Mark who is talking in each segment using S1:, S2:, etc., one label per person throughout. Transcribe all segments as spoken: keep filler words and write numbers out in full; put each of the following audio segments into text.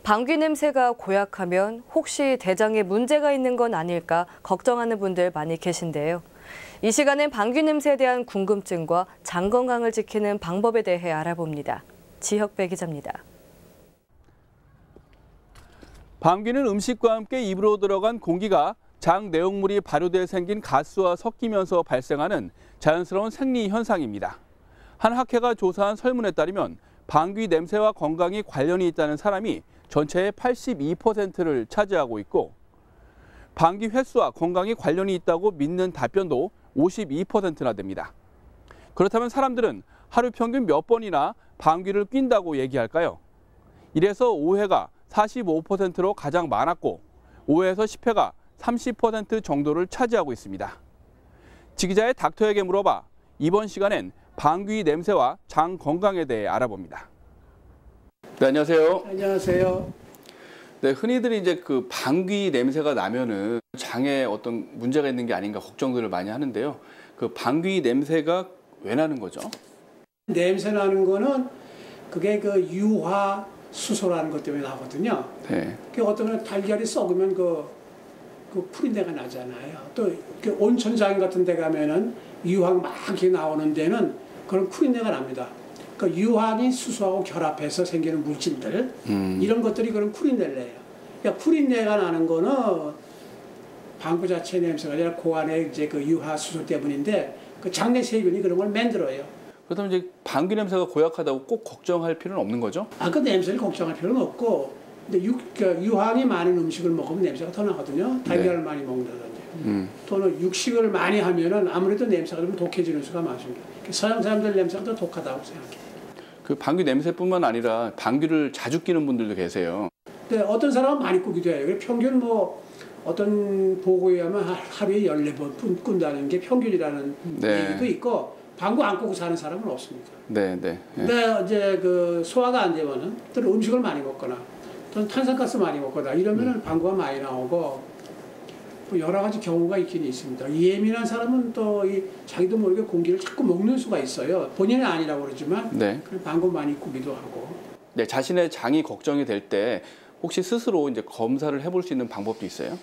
S1: 방귀 냄새가 고약하면 혹시 대장에 문제가 있는 건 아닐까 걱정하는 분들 많이 계신데요. 이 시간엔 방귀 냄새에 대한 궁금증과 장 건강을 지키는 방법에 대해 알아봅니다. 지혁배 기자입니다.
S2: 방귀는 음식과 함께 입으로 들어간 공기가 장 내용물이 발효돼 생긴 가스와 섞이면서 발생하는 자연스러운 생리 현상입니다. 한 학회가 조사한 설문에 따르면 방귀 냄새와 건강이 관련이 있다는 사람이 전체의 팔십이 퍼센트를 차지하고 있고, 방귀 횟수와 건강이 관련이 있다고 믿는 답변도 오십이 퍼센트나 됩니다. 그렇다면 사람들은 하루 평균 몇 번이나 방귀를 낀다고 얘기할까요? 일에서 오 회가 사십오 퍼센트로 가장 많았고, 오 회에서 십 회가 삼십 퍼센트 정도를 차지하고 있습니다. 지 기자의 닥터에게 물어봐 이번 시간엔 방귀 냄새와 장 건강에 대해 알아봅니다. 네, 안녕하세요.
S3: 안녕하세요.
S2: 네, 흔히들 이제 그 방귀 냄새가 나면은 장에 어떤 문제가 있는 게 아닌가 걱정들을 많이 하는데요. 그 방귀 냄새가 왜 나는 거죠?
S3: 냄새 나는 거는 그게 그 유화 수소라는 것 때문에 나거든요.
S2: 네.
S3: 그 어떤 달걀이 썩으면 그, 그 푸린내가 나잖아요. 또 그 온천장 같은 데 가면은 유황 막 이렇게 나오는 데는 그런 푸린내가 납니다. 그 유황이 수소하고 결합해서 생기는 물질들, 음. 이런 것들이 그런 푸린내를 내요. 그러니까 푸린내가 나는 거는 방구 자체 냄새가 아니라 그 안에 이제 그 유화 수소 때문인데 그 장내 세균이 그런 걸 만들어요.
S2: 그렇다면 이제 방귀 냄새가 고약하다고 꼭 걱정할 필요는 없는 거죠?
S3: 아, 그 냄새를 걱정할 필요는 없고, 근데 유, 그 유황이 많은 음식을 먹으면 냄새가 더 나거든요. 달걀을 네. 많이 먹는다든지. 음. 또는 육식을 많이 하면은 아무래도 냄새가 좀 독해지는 수가 많습니다. 서양 사람들 냄새가 더 독하다고 생각해요.
S2: 그 방귀 냄새뿐만 아니라 방귀를 자주 끼는 분들도 계세요.
S3: 네, 어떤 사람은 많이 꾸기도 해요. 평균 뭐 어떤 보고에 하면 하루에 열네 번 꾼다는 게 평균이라는 네. 얘기도 있고, 방구 안 꾸고 사는 사람은 없습니다.
S2: 네, 네.
S3: 근데 이제 그 소화가 안 되면은 또 음식을 많이 먹거나 또는 탄산가스 많이 먹거나 이러면은 음. 방구가 많이 나오고, 뭐 여러 가지 경우가 있긴 있습니다. 예민한 사람은 또 이 자기도 모르게 공기를 자꾸 먹는 수가 있어요. 본인은 아니라고 그러지만
S2: 네.
S3: 방구 많이 꾸기도 하고.
S2: 네, 자신의 장이 걱정이 될 때 혹시 스스로 이제 검사를 해볼 수 있는 방법도 있어요?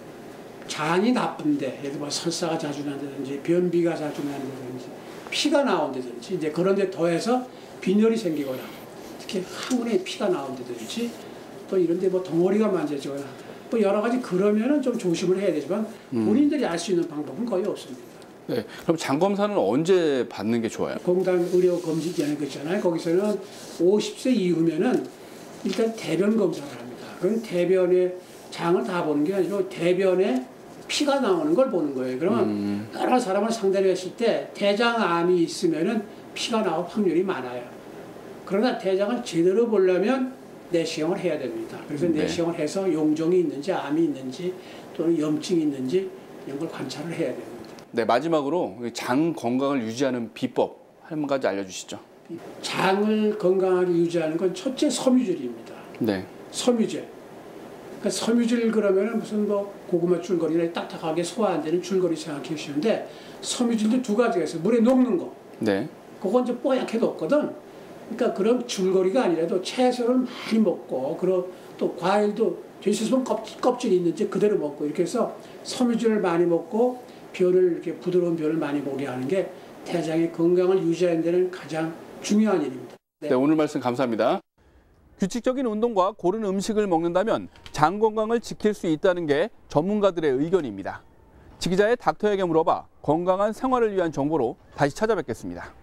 S3: 장이 나쁜데, 예를 들어 설사가 자주 난다든지 변비가 자주 난다든지 피가 나온다든지 이제 그런데 더해서 빈혈이 생기거나 특히 항문에 피가 나온다든지 또 이런데 뭐 덩어리가 만져지거나 뭐 여러 가지 그러면은 좀 조심을 해야 되지만 본인들이 알 수 있는 방법은 거의 없습니다.
S2: 네, 그럼 장 검사는 언제 받는 게 좋아요?
S3: 공단 의료 검진이라는 거 있잖아요. 거기서는 오십 세 이후면은 일단 대변 검사를 합니다. 그건 대변에 장을 다 보는 게 아니고 대변에 피가 나오는 걸 보는 거예요. 그러면 음. 여러 사람을 상대를 했을 때 대장암이 있으면은 피가 나올 확률이 많아요. 그러나 대장을 제대로 보려면 내시경을 해야 됩니다. 그래서 네. 내시경을 해서 용종이 있는지 암이 있는지 또는 염증이 있는지 이런 걸 관찰을 해야 됩니다.
S2: 네, 마지막으로 장 건강을 유지하는 비법 한 가지 알려주시죠.
S3: 장을 건강하게 유지하는 건 첫째 섬유질입니다.
S2: 네.
S3: 섬유질. 그러니까 섬유질 그러면은 무슨 뭐 고구마 줄거리나 딱딱하게 소화 안 되는 줄거리 생각해 주시는데, 섬유질도 두 가지가 있어요. 물에 녹는 거.
S2: 네.
S3: 그건 이제 뽀얗게 녹거든. 그러니까 그런 줄거리가 아니라도 채소를 많이 먹고, 그리고 또 과일도 될 수 있으면 껍질, 껍질이 있는지 그대로 먹고, 이렇게 해서 섬유질을 많이 먹고 변을 이렇게 부드러운 변을 많이 보게 하는 게 대장의 건강을 유지하는 데는 가장 중요한 일입니다.
S2: 네, 네 오늘 말씀 감사합니다. 규칙적인 운동과 고른 음식을 먹는다면 장 건강을 지킬 수 있다는 게 전문가들의 의견입니다. 지 기자의 닥터에게 물어봐 건강한 생활을 위한 정보로 다시 찾아뵙겠습니다.